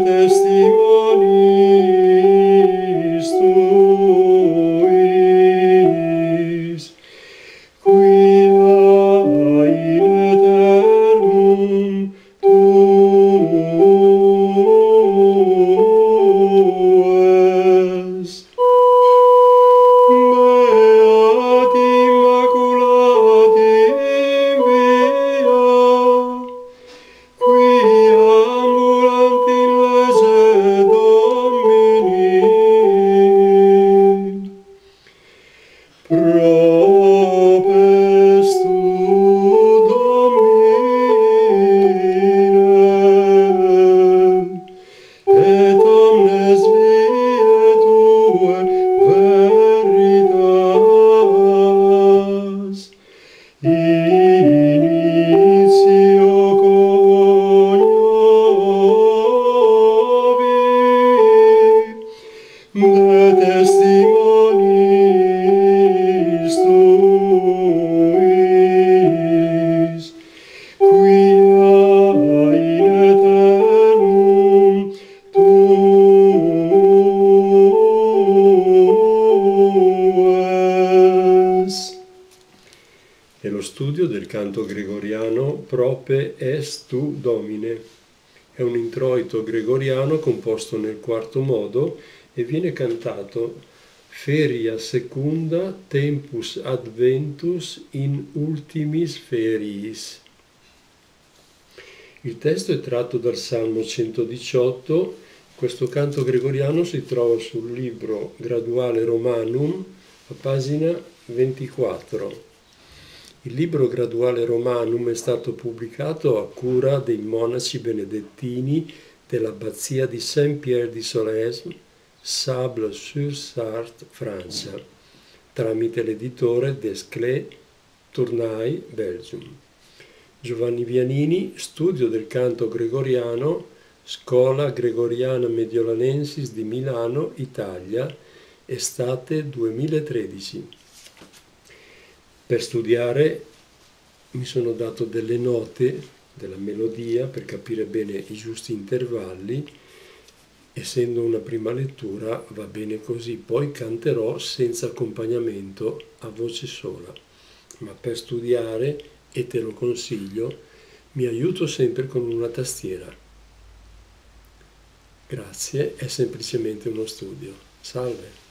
testimonis tuis, quia in eternum tues. Beati Immaculati in via, quia ambulant in lese Domini, propes tu Domine, et omnes viae tue veritas, initio coniovi, de testimonis tuis, quia in eternum tues. È lo studio del canto gregoriano Prope est tu Domine. È un introito gregoriano composto nel quarto modo e viene cantato feria secunda tempus adventus in ultimis feriis. Il testo è tratto dal Salmo 118. Questo canto gregoriano si trova sul libro Graduale Romanum, a pagina 24. Il libro Graduale Romanum è stato pubblicato a cura dei monaci benedettini dell'abbazia di Saint-Pierre-di-Solesmes, Sable-sur-Sarthe, Francia, tramite l'editore Desclée, Tournai, Belgium. Giovanni Vianini, Studio del canto gregoriano, Scola Gregoriana Mediolanensis di Milano, Italia, estate 2013. Per studiare mi sono dato delle note della melodia per capire bene i giusti intervalli. Essendo una prima lettura va bene così, poi canterò senza accompagnamento a voce sola, ma per studiare, e te lo consiglio, mi aiuto sempre con una tastiera. Grazie, è semplicemente uno studio. Salve!